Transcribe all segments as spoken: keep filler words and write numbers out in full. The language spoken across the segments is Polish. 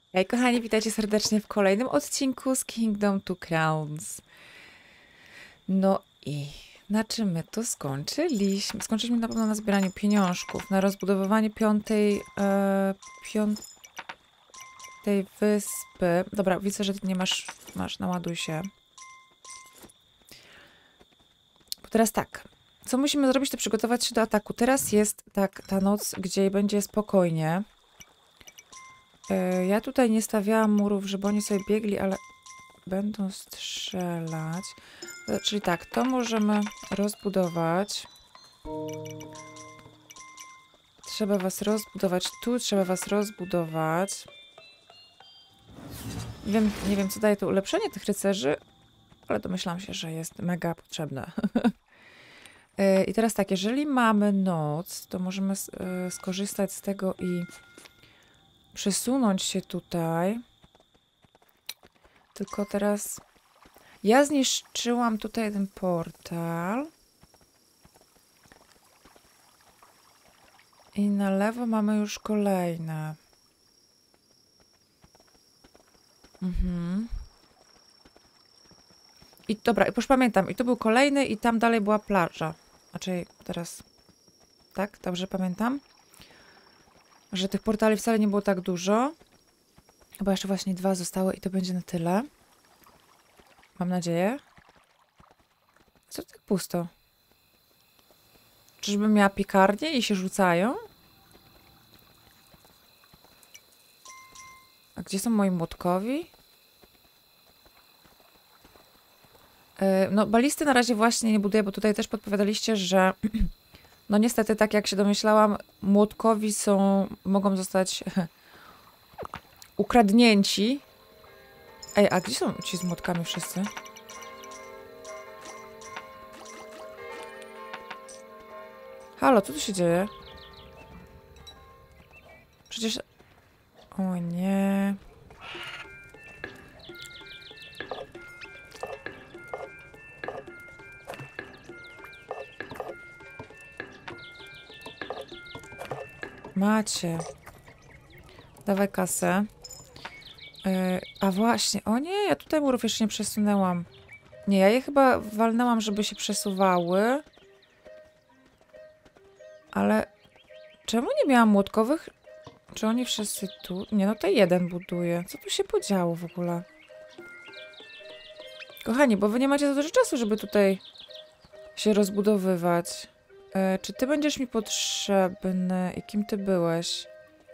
Hej kochani, witajcie serdecznie w kolejnym odcinku z Kingdom Two Crowns. No i na czym my to skończyliśmy? Skończyliśmy na pewno na zbieraniu pieniążków, na rozbudowywanie piątej, e, piątej wyspy. Dobra, widzę, że ty nie masz, masz, naładuj się. Bo teraz tak, co musimy zrobić, to przygotować się do ataku. Teraz jest tak ta noc, gdzie będzie spokojnie. E, ja tutaj nie stawiałam murów, żeby oni sobie biegli, ale będą strzelać. E, Czyli tak, to możemy rozbudować. Trzeba was rozbudować. Tu trzeba was rozbudować. Nie wiem, nie wiem, co daje to ulepszenie tych rycerzy, ale domyślam się, że jest mega potrzebne. E, I teraz tak, jeżeli mamy noc, to możemy s- e, skorzystać z tego i przesunąć się tutaj. Tylko teraz ja zniszczyłam tutaj ten portal. I na lewo mamy już kolejne. Mhm. I dobra, już pamiętam. I tu był kolejny i tam dalej była plaża. Znaczy teraz... Tak? Dobrze pamiętam? Że tych portali wcale nie było tak dużo. Chyba jeszcze właśnie dwa zostały i to będzie na tyle. Mam nadzieję. Co tak pusto? Czyżbym miała piekarnię i się rzucają? A gdzie są moi młotkowi? Yy, no, balisty na razie właśnie nie buduję, bo tutaj też podpowiadaliście, że no niestety, tak jak się domyślałam, młotkowi są, mogą zostać ukradnięci. Ej, a gdzie są ci z młotkami wszyscy? Halo, co tu się dzieje? Przecież... O nie... Macie. Dawaj kasę. Yy, a właśnie, o nie, ja tutaj murów jeszcze nie przesunęłam. Nie, ja je chyba walnęłam, żeby się przesuwały. Ale czemu nie miałam młotkowych? Czy oni wszyscy tu? Nie, no to jeden buduje. Co tu się podziało w ogóle? Kochani, bo wy nie macie za dużo czasu, żeby tutaj się rozbudowywać. E, czy ty będziesz mi potrzebny? I kim ty byłeś?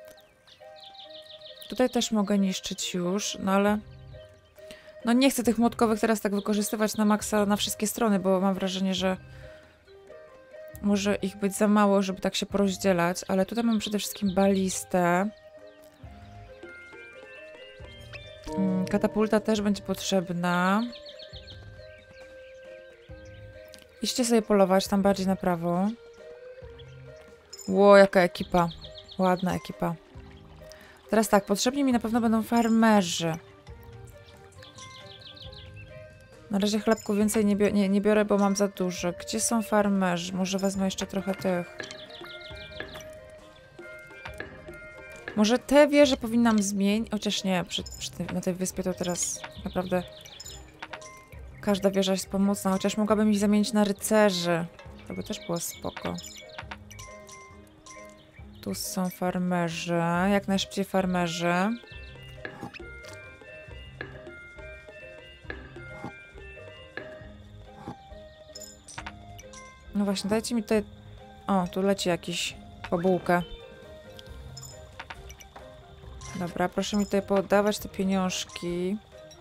Tutaj też mogę niszczyć już, no ale... No nie chcę tych młotkowych teraz tak wykorzystywać na maksa na wszystkie strony, bo mam wrażenie, że może ich być za mało, żeby tak się porozdzielać, ale tutaj mam przede wszystkim balistę. Mm, Katapulta też będzie potrzebna. Idźcie sobie polować tam bardziej na prawo. Ło, jaka ekipa. Ładna ekipa. Teraz tak, potrzebni mi na pewno będą farmerzy. Na razie chlebku więcej nie, bi nie, nie biorę, bo mam za dużo. Gdzie są farmerzy? Może wezmę jeszcze trochę tych. Może te wieże powinnam zmienić? Chociaż nie, przy, przy tej, na tej wyspie to teraz naprawdę każda wieża jest pomocna. Chociaż mogłabym ich zamienić na rycerzy. To by też było spoko. Tu są farmerzy. Jak najszybciej farmerzy. No właśnie, dajcie mi tutaj... O, tu leci jakiś po bułkę. Dobra, proszę mi tutaj podawać te pieniążki.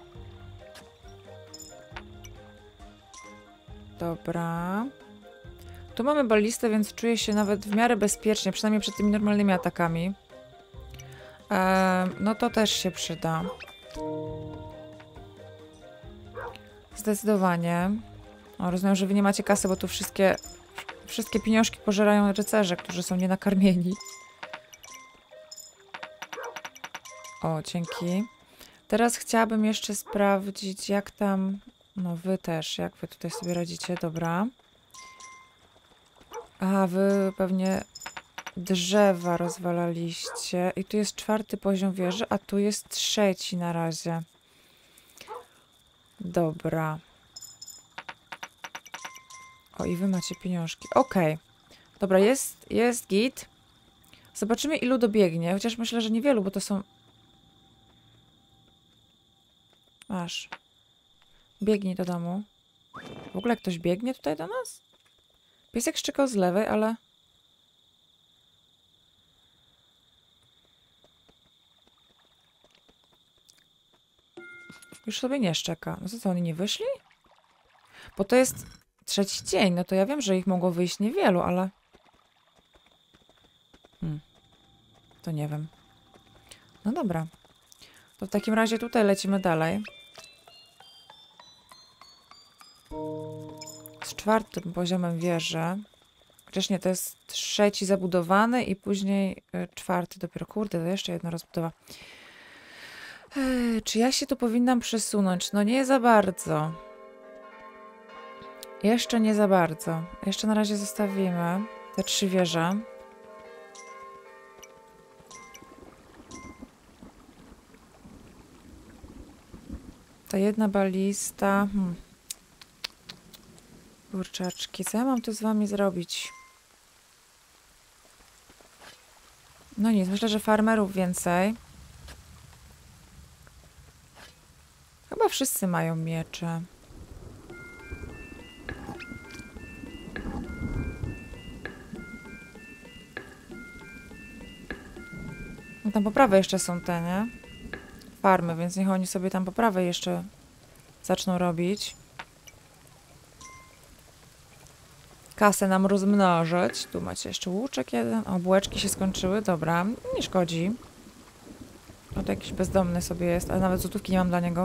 Dobra. Tu mamy balistę, więc czuję się nawet w miarę bezpiecznie, przynajmniej przed tymi normalnymi atakami. Eee, no to też się przyda. Zdecydowanie. O, rozumiem, że wy nie macie kasy, bo tu wszystkie, wszystkie pieniążki pożerają rycerze, którzy są nienakarmieni. O, dzięki. Teraz chciałabym jeszcze sprawdzić, jak tam... No wy też, jak wy tutaj sobie radzicie, dobra. Aha, wy pewnie drzewa rozwalaliście. I tu jest czwarty poziom wieży, a tu jest trzeci na razie. Dobra. O, i wy macie pieniążki. Okej. Okay. Dobra, jest, jest git. Zobaczymy, ilu dobiegnie. Chociaż myślę, że niewielu, bo to są... Aż. Biegnij do domu. W ogóle ktoś biegnie tutaj do nas? Piesek szczekał z lewej, ale... Już sobie nie szczeka. No co, co, oni nie wyszli? Bo to jest trzeci dzień. No to ja wiem, że ich mogło wyjść niewielu, ale... Hmm. To nie wiem. No dobra. To w takim razie tutaj lecimy dalej. Z czwartym poziomem wieży. Chociaż nie, to jest trzeci zabudowany i później y, czwarty dopiero. Kurde, to jeszcze jedna rozbudowa. Ej, czy ja się tu powinnam przesunąć? No nie za bardzo. Jeszcze nie za bardzo. Jeszcze na razie zostawimy te trzy wieże. Ta jedna balista. Hmm. Kurczaczki, co ja mam tu z wami zrobić? No nic, myślę, że farmerów więcej. Chyba wszyscy mają miecze. No tam po prawej jeszcze są te, nie? Farmy, więc niech oni sobie tam po prawej jeszcze zaczną robić. Kasę nam rozmnożyć. Tu macie jeszcze łuczek jeden. O, bułeczki się skończyły. Dobra, nie szkodzi. O, to jakiś bezdomny sobie jest, ale nawet złotówki nie mam dla niego.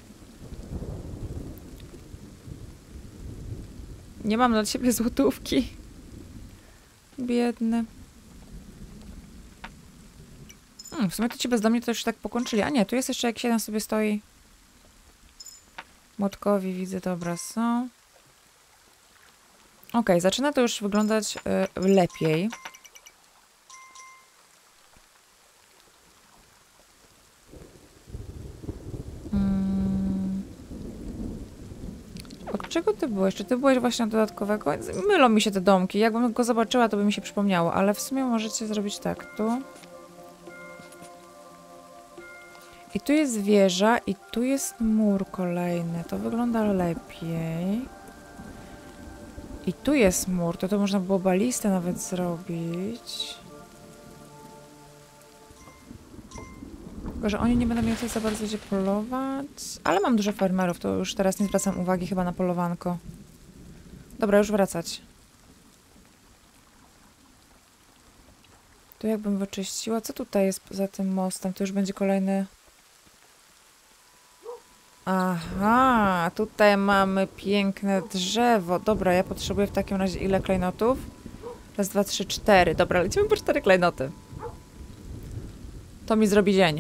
Nie mam dla ciebie złotówki. Biedny. Hmm, w sumie to ci bezdomni to już tak pokończyli. A nie, tu jest jeszcze jakiś jeden sobie stoi. Młotkowi widzę, dobra, są. Ok, zaczyna to już wyglądać y, lepiej. Hmm. Od czego ty byłeś? Czy ty byłeś właśnie od dodatkowego? Mylą mi się te domki. Jakbym go zobaczyła, to by mi się przypomniało, ale w sumie możecie zrobić tak. Tu. I tu jest wieża i tu jest mur kolejny. To wygląda lepiej. I tu jest mur. To to można było balistę nawet zrobić. Tylko, że oni nie będą mieli za bardzo gdzie polować. Ale mam dużo farmerów, to już teraz nie zwracam uwagi chyba na polowanko. Dobra, już wracać. Tu jakbym wyczyściła. Co tutaj jest poza tym mostem? To już będzie kolejny... Aha, tutaj mamy piękne drzewo. Dobra, ja potrzebuję w takim razie ile klejnotów? Raz, dwa, trzy, cztery. Dobra, lecimy po cztery klejnoty. To mi zrobi dzień.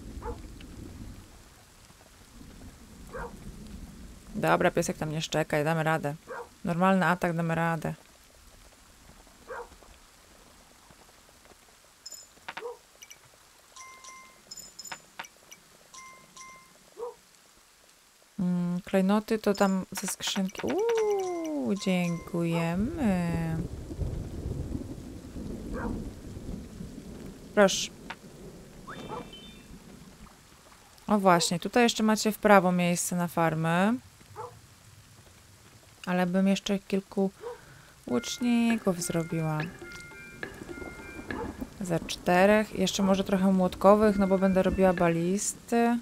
Dobra, piesek tam nie szczekaj, damy radę. Normalny atak, damy radę. Mm, klejnoty to tam ze skrzynki. Uuu, dziękujemy. Proszę. O właśnie, tutaj jeszcze macie w prawo miejsce na farmę. Ale bym jeszcze kilku łuczników zrobiła. Za czterech. Jeszcze może trochę młotkowych, no bo będę robiła balisty.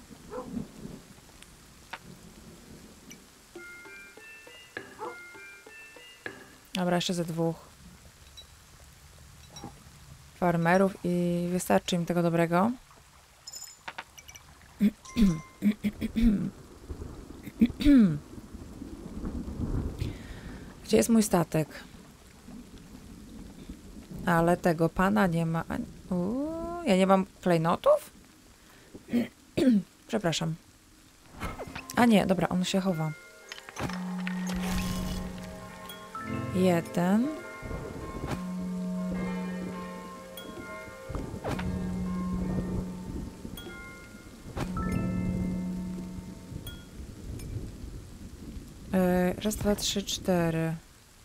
Dobra, jeszcze ze dwóch farmerów i wystarczy im tego dobrego. Gdzie jest mój statek? Ale tego pana nie ma. Uuu, ja nie mam klejnotów? Przepraszam. A nie, dobra, on się chowa. Jeden. raz, dwa, trzy, cztery.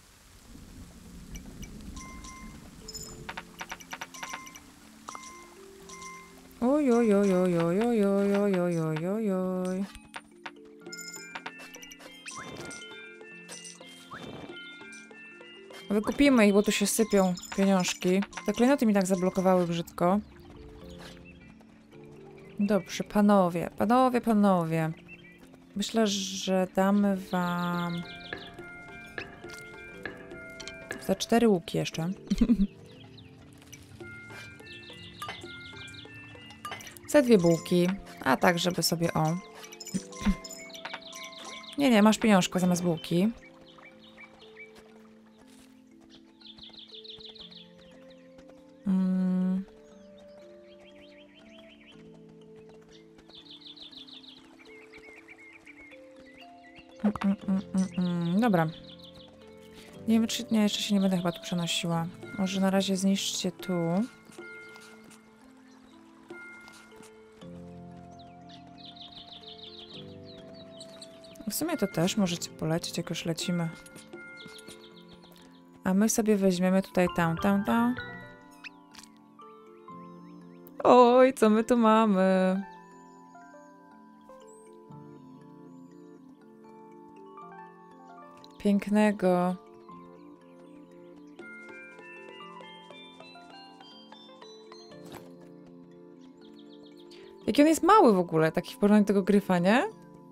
Oj, oj, oj, oj, oj, oj, oj, oj, oj, oj, oj, oj. Wykupimy ich, bo tu się sypią pieniążki. Te klejnoty mi tak zablokowały brzydko. Dobrze, panowie, panowie, panowie. Myślę, że damy wam... za cztery łuki jeszcze. Za dwie bułki. A tak, żeby sobie o. Nie, nie, masz pieniążko zamiast bułki. Mm. Mm, mm, mm, mm, mm. Dobra. Nie wiem, czy... Nie, jeszcze się nie będę chyba tu przenosiła. Może na razie zniszczcie tu. W sumie to też możecie polecieć, jak już lecimy. A my sobie weźmiemy tutaj tam, tam, tam. Oj, co my tu mamy? Pięknego. Jaki on jest mały w ogóle, taki w porównaniu do tego gryfa, nie?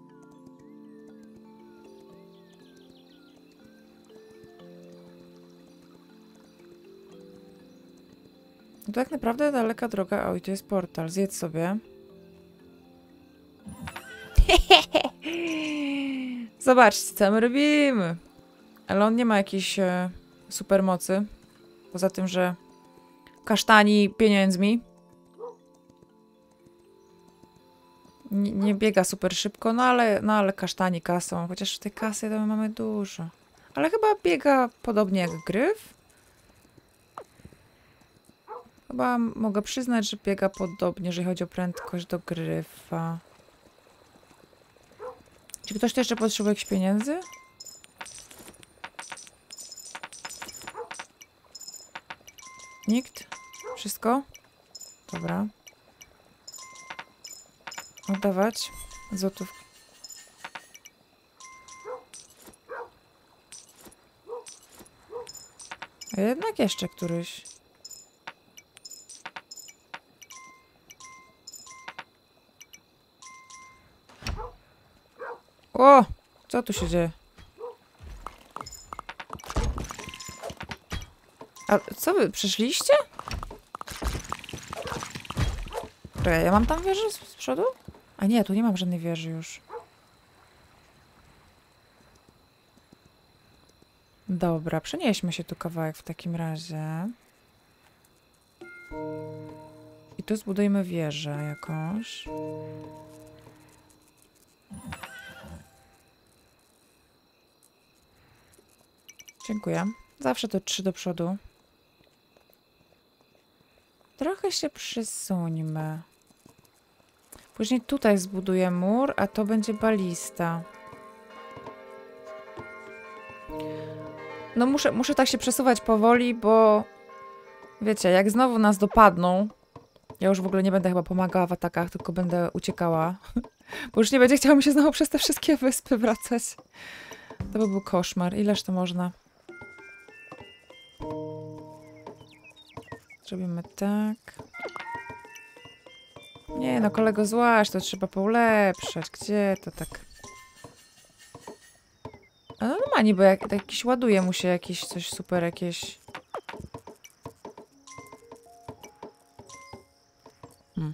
To tak naprawdę daleka droga. Oj, tu jest portal. Zjedz sobie. Zobaczcie, co my robimy. Ale on nie ma jakiejś e, supermocy. Poza tym, że kasztani pieniędzmi. Nie, nie biega super szybko, no ale, no ale kasztani kasą. Chociaż tej kasy to my mamy dużo. Ale chyba biega podobnie jak gryf. Chyba mogę przyznać, że biega podobnie, jeżeli chodzi o prędkość do gryfa. Czy ktoś tu jeszcze potrzebuje jakichś pieniędzy? Nikt? Wszystko? Dobra. Oddawać. Złotów. A jednak jeszcze któryś. O! Co tu się dzieje? A co wy, przyszliście? Czekaj, ja mam tam wieżę z, z przodu? A nie, tu nie mam żadnej wieży już. Dobra, przenieśmy się tu kawałek w takim razie. I tu zbudujmy wieżę jakąś. Dziękuję. Zawsze to trzy do przodu. Trochę się przesuńmy. Później tutaj zbuduję mur, a to będzie balista. No muszę, muszę tak się przesuwać powoli, bo wiecie, jak znowu nas dopadną, ja już w ogóle nie będę chyba pomagała w atakach, tylko będę uciekała. Bo już nie będzie chciało mi się znowu przez te wszystkie wyspy wracać. To by był koszmar. Ileż to można? Zrobimy tak. Nie no, kolego, złaś, to trzeba poulepszać. Gdzie to tak? A no ma niby, jak, jakiś ładuje mu się jakieś coś super, jakieś... Hmm.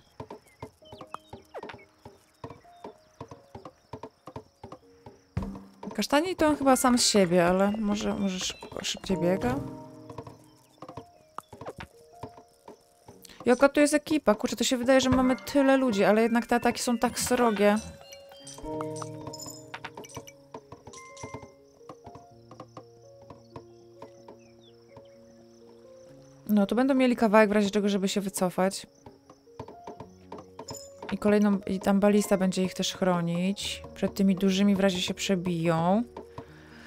Kasztani to on chyba sam z siebie, ale może, może szybko, szybciej biega? Jaka tu jest ekipa? Kurczę, to się wydaje, że mamy tyle ludzi, ale jednak te ataki są tak srogie. No, to będą mieli kawałek w razie czego, żeby się wycofać. I kolejną, i tam balista będzie ich też chronić. Przed tymi dużymi w razie się przebiją.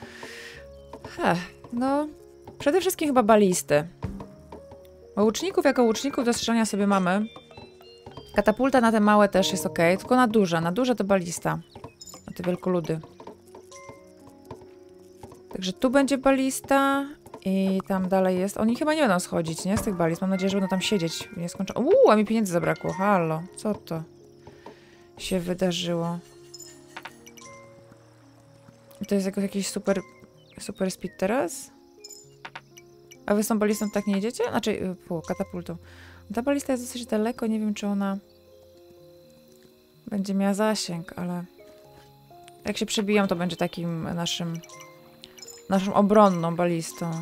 Ech, no, przede wszystkim chyba balisty. Bo łuczników jako łuczników do strzelania sobie mamy. Katapulta na te małe też jest ok, tylko na duże. Na duże to balista. Na te wielkoludy. Także tu będzie balista i tam dalej jest. Oni chyba nie będą schodzić, nie? Z tych balist. Mam nadzieję, że będą tam siedzieć. Nie skończą. Uuu, a mi pieniędzy zabrakło. Halo, co to się wydarzyło? I to jest jako jakiś super, super speed teraz? A wy z tą balistą tak nie jedziecie? Znaczy, pół, katapultą. Ta balista jest dosyć daleko, nie wiem, czy ona będzie miała zasięg, ale jak się przebiją, to będzie takim naszym naszą obronną balistą.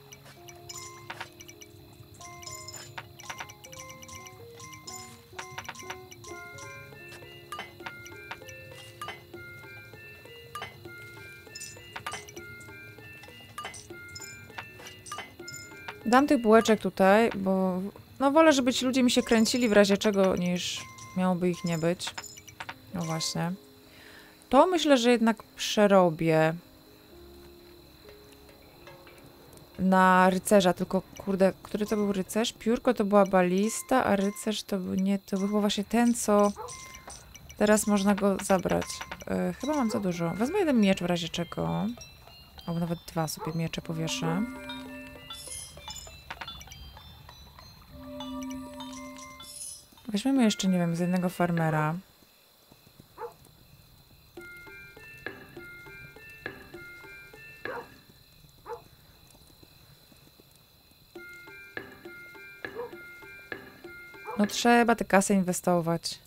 Dam tych bułeczek tutaj, bo no wolę, żeby ci ludzie mi się kręcili w razie czego, niż miałoby ich nie być. No właśnie. To myślę, że jednak przerobię na rycerza, tylko kurde, który to był rycerz? Piórko to była balista, a rycerz to był nie, to był chyba właśnie ten, co teraz można go zabrać. Yy, chyba mam za dużo. Wezmę jeden miecz w razie czego. Albo nawet dwa sobie miecze powieszę. Weźmiemy jeszcze, nie wiem, z jednego farmera. No trzeba te kasy inwestować.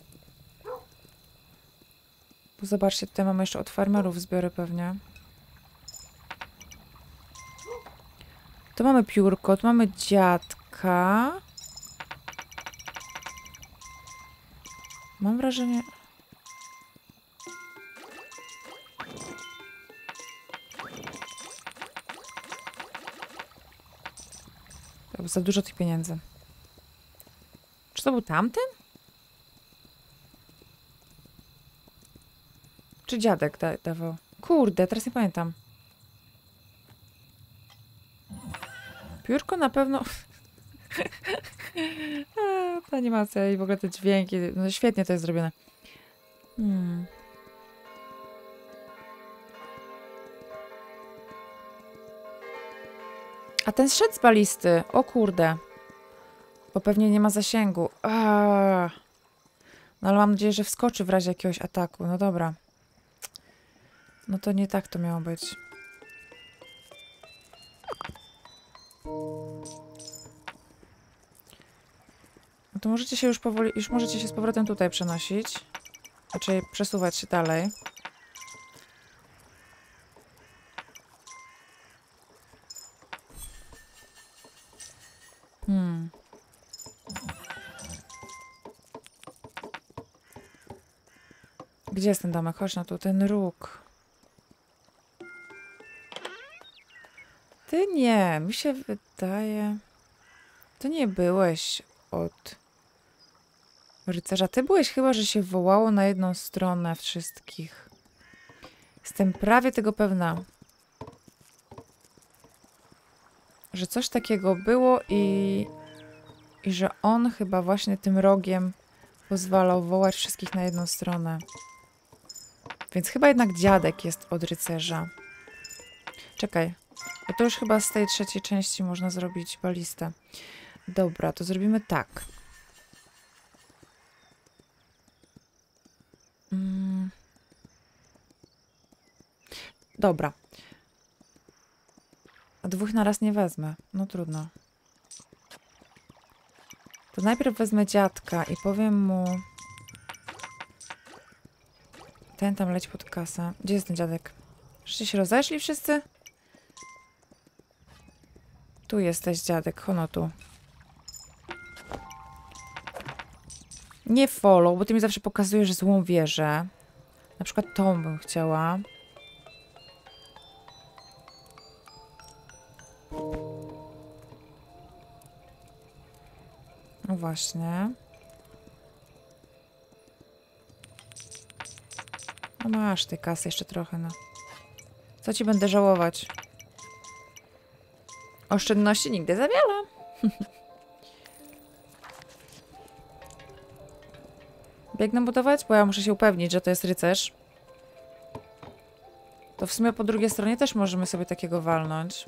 Bo zobaczcie, tutaj mamy jeszcze od farmerów zbiory pewnie. Tu mamy piórko, tu mamy dziadka. Mam wrażenie... To za dużo tych pieniędzy. Czy to był tamten? Czy dziadek da dawał? Kurde, teraz nie pamiętam. Piórko na pewno... A, ta animacja i w ogóle te dźwięki. No świetnie to jest zrobione. Hmm. A ten szedł z balisty. O kurde. Bo pewnie nie ma zasięgu. Aaaa. No ale mam nadzieję, że wskoczy w razie jakiegoś ataku. No dobra. No to nie tak to miało być. No to możecie się już powoli... Już możecie się z powrotem tutaj przenosić. Raczej przesuwać się dalej. Hmm. Gdzie jest ten domek? Chodź no tu, ten róg. Ty nie, mi się wydaje... Ty nie byłeś od rycerza. Ty byłeś chyba, że się wołało na jedną stronę wszystkich. Jestem prawie tego pewna. Że coś takiego było i... I że on chyba właśnie tym rogiem pozwalał wołać wszystkich na jedną stronę. Więc chyba jednak dziadek jest od rycerza. Czekaj. Bo to już chyba z tej trzeciej części można zrobić balistę. Dobra, to zrobimy tak. Mm. Dobra. A dwóch na raz nie wezmę. No trudno. To najpierw wezmę dziadka i powiem mu... Ten tam leci pod kasę. Gdzie jest ten dziadek? Żeście się rozeszli wszyscy? Tu jesteś, dziadek. Hono tu. Nie follow, bo ty mi zawsze pokazujesz złą wieżę. Na przykład tą bym chciała. No właśnie. No masz tej kasy jeszcze trochę, no. Co ci będę żałować? Oszczędności nigdy za wiele. Biegnę budować? Bo ja muszę się upewnić, że to jest rycerz. To w sumie po drugiej stronie też możemy sobie takiego walnąć.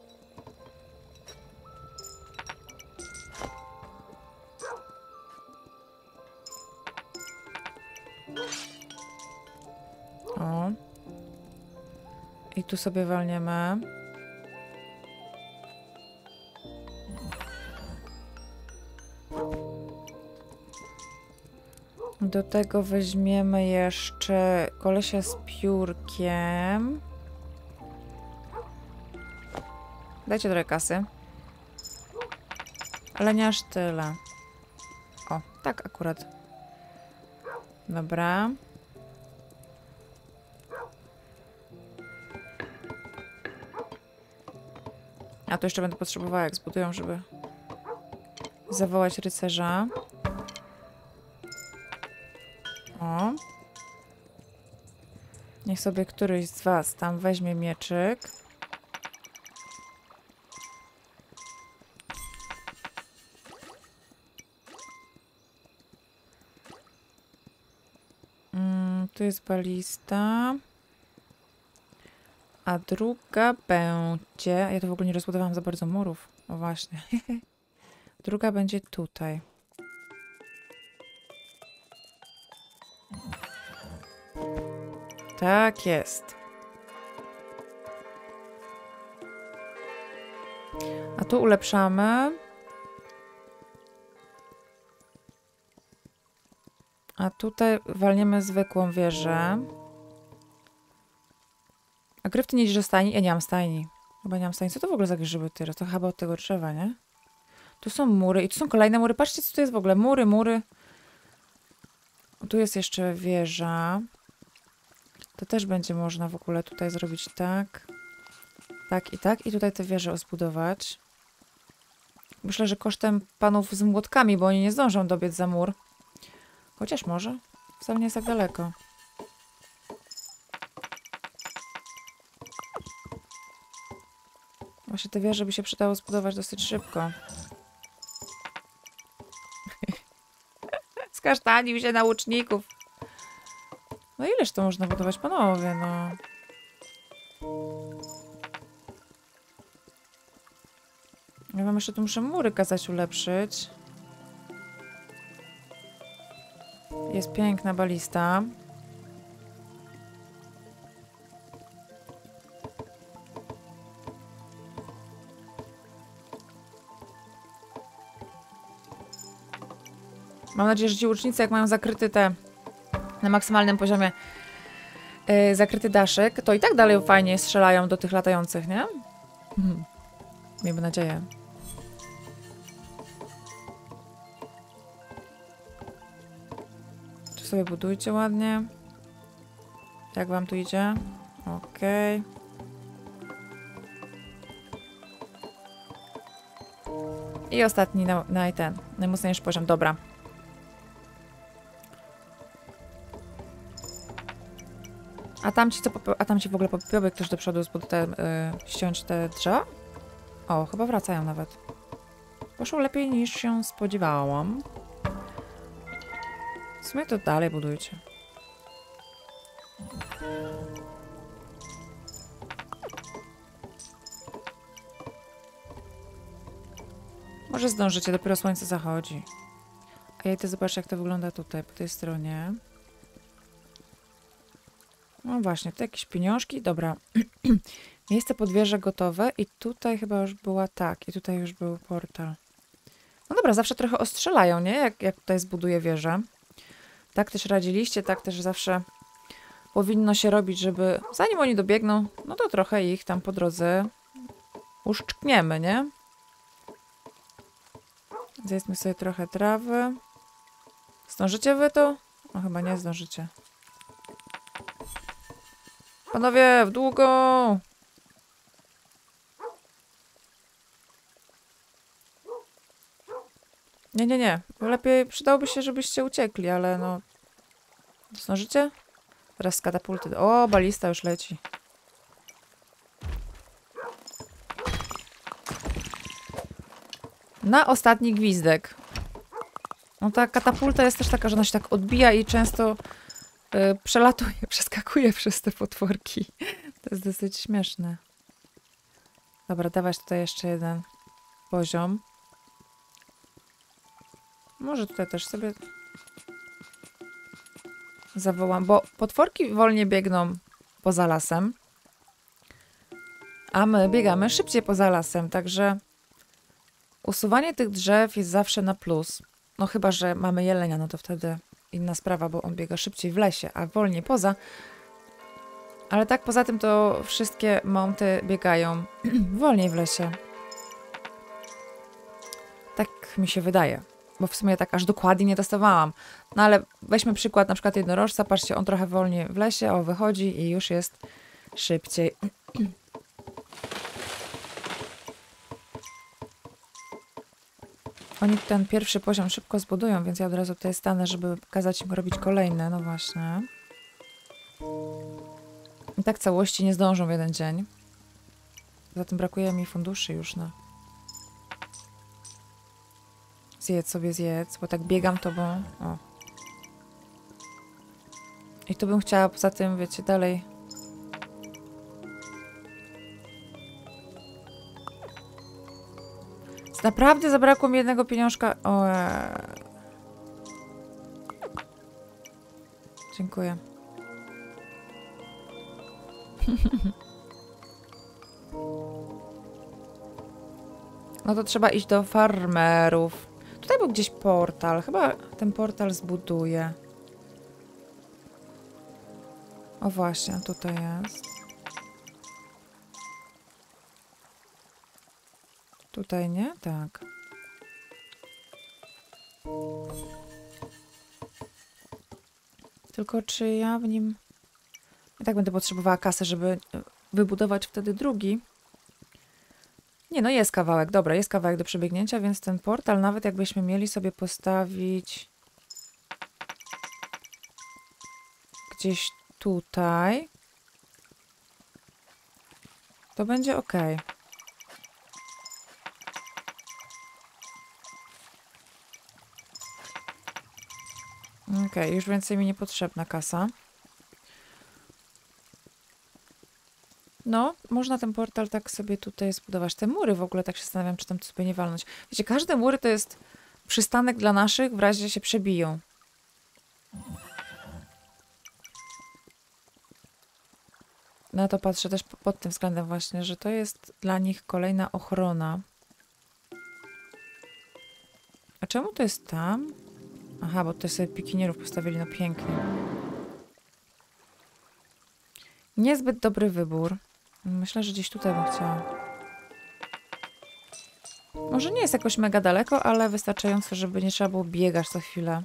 O. I tu sobie walniemy. Do tego weźmiemy jeszcze kolesia z piórkiem. Dajcie trochę kasy. Ale nie aż tyle. O, tak akurat. Dobra. A to jeszcze będę potrzebowała, jak zbudują, żeby zawołać rycerza. O. Niech sobie któryś z was tam weźmie mieczyk. Mm, tu jest balista. A druga będzie... Ja to w ogóle nie rozbudowałam za bardzo murów. O właśnie. Druga będzie tutaj. Tak jest. A tu ulepszamy. A tutaj walniemy zwykłą wieżę. A Gryf, ty nie idziesz do stajni? Ja nie mam stajni. Chyba nie mam stajni. Co to w ogóle za grzyby teraz? To chyba od tego drzewa, nie? Tu są mury i tu są kolejne mury. Patrzcie, co tu jest w ogóle. Mury, mury. Tu jest jeszcze wieża. To też będzie można w ogóle tutaj zrobić tak. Tak i tak. I tutaj tę wieżę zbudować. Myślę, że kosztem panów z młotkami, bo oni nie zdążą dobiec za mur. Chociaż może. Wcale nie jest tak daleko. Właśnie te wieże by się przydało zbudować dosyć szybko. Skasztanił się na łuczników. No ileż to można budować, panowie, no. Ja wam jeszcze tu muszę mury kazać ulepszyć. Jest piękna balista. Mam nadzieję, że ci łucznicy, jak mają zakryty te na maksymalnym poziomie yy, zakryty daszek, to i tak dalej fajnie strzelają do tych latających, nie? Mhm. Miejmy nadzieję. Tu sobie budujcie ładnie. Jak wam tu idzie? Okej. I ostatni na, na ten, najmocniejszy poziom. Dobra. A tam ci co, a tam ci w ogóle popiołek też do przodu, bo te, yy, ściąć te drzewa? O, chyba wracają nawet. Poszło lepiej niż się spodziewałam. W sumie to dalej budujcie. Może zdążycie, dopiero słońce zachodzi. A ja idę zobaczę, jak to wygląda tutaj, po tej stronie. No właśnie, tu jakieś pieniążki. Dobra. Miejsce pod wieżę gotowe i tutaj chyba już była tak. I tutaj już był portal. No dobra, zawsze trochę ostrzelają, nie? Jak, jak tutaj zbuduję wieżę. Tak też radziliście, tak też zawsze powinno się robić, żeby zanim oni dobiegną, no to trochę ich tam po drodze uszczkniemy, nie? Zjedzmy sobie trochę trawy. Zdążycie wy to? No chyba nie zdążycie. Panowie, w długo! Nie, nie, nie. Lepiej przydałoby się, żebyście uciekli, ale no... Zdążycie? Teraz z katapulty. O, balista już leci. Na ostatni gwizdek. No ta katapulta jest też taka, że ona się tak odbija i często y, przelatuje, przeskakuje przez te potworki. To jest dosyć śmieszne. Dobra, dawać tutaj jeszcze jeden poziom. Może tutaj też sobie zawołam, bo potworki wolniej biegną poza lasem, a my biegamy szybciej poza lasem, także usuwanie tych drzew jest zawsze na plus. No chyba, że mamy jelenia, no to wtedy inna sprawa, bo on biega szybciej w lesie, a wolniej poza. Ale tak poza tym to wszystkie monty biegają wolniej w lesie. Tak mi się wydaje. Bo w sumie tak aż dokładnie nie testowałam. No ale weźmy przykład na przykład jednorożca. Patrzcie, on trochę wolniej w lesie, o wychodzi i już jest szybciej. Oni ten pierwszy poziom szybko zbudują, więc ja od razu tutaj stanę, żeby pokazać im robić kolejne. No właśnie. I tak całości nie zdążą w jeden dzień. Zatem brakuje mi funduszy już na... Zjedz sobie, zjedz, bo tak biegam to, bo... O. I tu bym chciała poza tym, wiecie, dalej... Naprawdę zabrakło mi jednego pieniążka. O, ee. Dziękuję. No to trzeba iść do farmerów. Tutaj był gdzieś portal. Chyba ten portal zbuduje. O właśnie, tutaj jest. Tutaj nie? Tak. Tylko czy ja w nim... I tak będę potrzebowała kasy, żeby wybudować wtedy drugi. Nie, no jest kawałek. Dobra, jest kawałek do przebiegnięcia, więc ten portal, nawet jakbyśmy mieli sobie postawić gdzieś tutaj, to będzie ok. Ok, już więcej mi niepotrzebna kasa. No, można ten portal tak sobie tutaj zbudować. Te mury w ogóle, tak się zastanawiam, czy tam sobie nie walnąć. Wiecie, każde mury to jest przystanek dla naszych, w razie się przebiją. Na to patrzę też pod tym względem właśnie, że to jest dla nich kolejna ochrona. A czemu to jest tam? Aha, bo to sobie pikinierów postawili, no pięknie. Niezbyt dobry wybór. Myślę, że gdzieś tutaj bym chciała. Może nie jest jakoś mega daleko, ale wystarczająco, żeby nie trzeba było biegać co chwilę.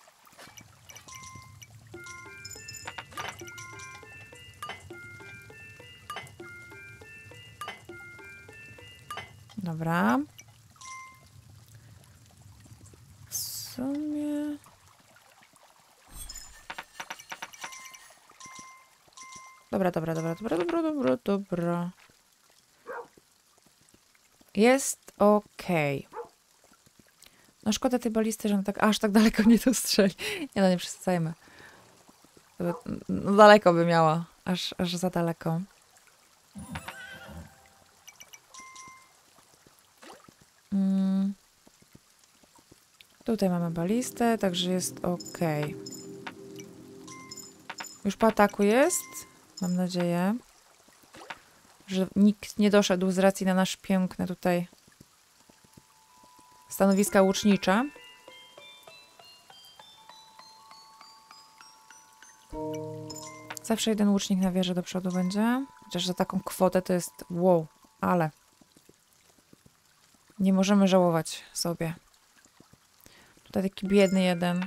Dobra. W sumie... Dobra, dobra, dobra, dobra, dobra, dobra, dobra. Jest okej. Okay. No szkoda tej balisty, że on tak aż tak daleko nie dostrzeli. Nie no, nie przesadzajmy. No daleko by miała. Aż, aż za daleko. Mm. Tutaj mamy balistę, także jest okej. Okay. Już po ataku jest. Mam nadzieję, że nikt nie doszedł z racji na nasz piękne tutaj stanowiska łucznicze. Zawsze jeden łucznik na wieży do przodu będzie. Chociaż za taką kwotę to jest wow, ale nie możemy żałować sobie. Tutaj taki biedny jeden.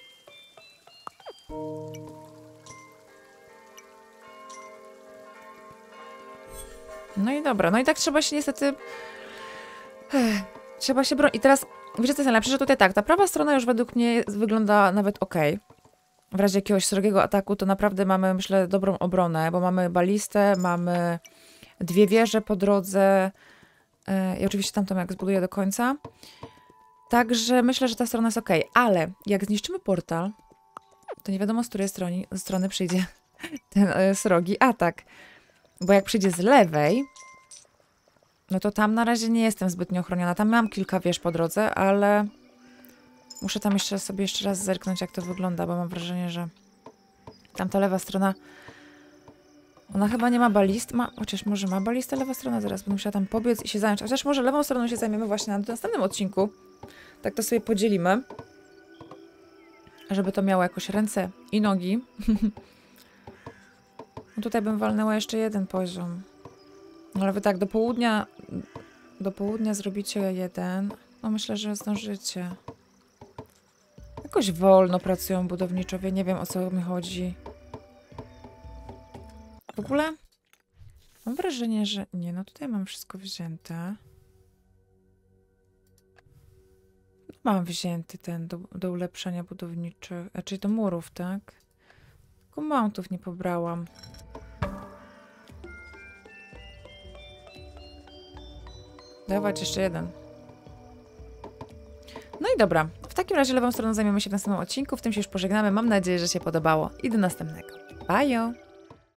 No i dobra, no i tak trzeba się niestety... Ech, trzeba się bronić. I teraz, wiecie co jest najlepsze, że tutaj tak, ta prawa strona już według mnie wygląda nawet ok. W razie jakiegoś srogiego ataku to naprawdę mamy, myślę, dobrą obronę, bo mamy balistę, mamy dwie wieże po drodze, E, I oczywiście tamtą jak zbuduję do końca. Także myślę, że ta strona jest ok. Ale jak zniszczymy portal, to nie wiadomo, z której strony, strony przyjdzie ten e, srogi atak. Bo jak przyjdzie z lewej, no to tam na razie nie jestem zbytnio ochroniona. Tam mam kilka wież po drodze, ale muszę tam jeszcze sobie jeszcze raz zerknąć, jak to wygląda, bo mam wrażenie, że tamta lewa strona, ona chyba nie ma balist. Ma, chociaż może ma balistę lewa strona, zaraz będę musiała tam pobiec i się zająć. Chociaż może lewą stroną się zajmiemy właśnie na następnym odcinku. Tak to sobie podzielimy. Żeby to miało jakoś ręce i nogi. No tutaj bym walnęła jeszcze jeden poziom. No ale wy tak, do południa do południa zrobicie jeden. No myślę, że zdążycie. Jakoś wolno pracują budowniczowie. Nie wiem, o co mi chodzi. W ogóle mam wrażenie, że... Nie, no tutaj mam wszystko wzięte. Mam wzięty ten do, do ulepszenia budowniczych, czyli do murów, tak? Tylko mountów nie pobrałam. Dawać jeszcze jeden. No i dobra. W takim razie lewą stroną zajmiemy się w następnym odcinku. W tym się już pożegnamy. Mam nadzieję, że się podobało. I do następnego. Bye!